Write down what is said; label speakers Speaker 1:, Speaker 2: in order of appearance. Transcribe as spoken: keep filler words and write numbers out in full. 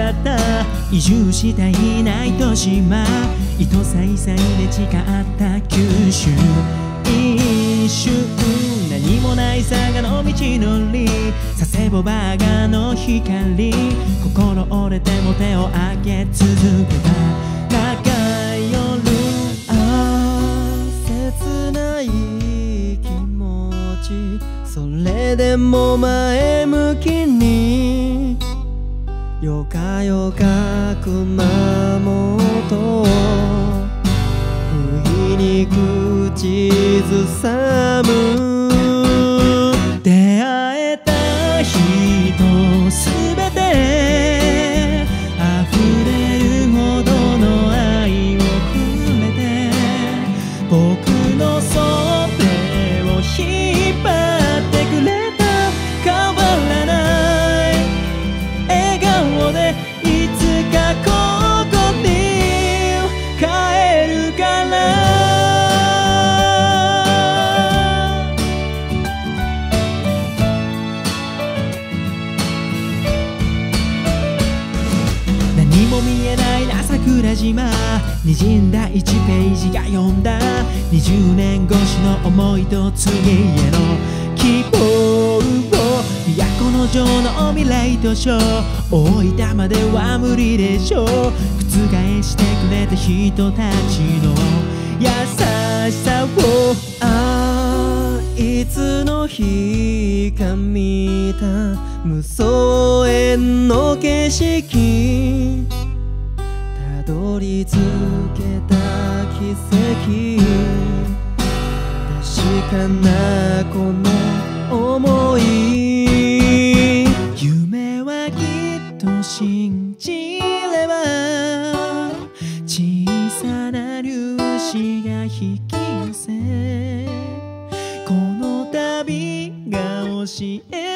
Speaker 1: った移住したいないと島糸さいさいで誓った九州一瞬何もない佐賀の道のり佐世保バーガーの光心折れても手を挙げ続けた長い夜
Speaker 2: ああ切ない気持ちそれでも前向きによかよか熊本不意に口ずさむ
Speaker 1: 出会えた人すべて溢れるほどの愛をくれて僕の袖を引っ張ってくれた変わらない笑顔でいつかここに帰るから何も見えないな桜島滲んだいちページが読んだにじゅうねん越しの思いと次への希望を都の城の未来図書大分までは無理でしょう覆してくれた人たちの優しさを
Speaker 2: ああいつの日か見た無双園の景色たどり着けた奇跡確かなこの想い
Speaker 1: 夢はきっと信じれば小さな粒子が引き寄せこの旅が教え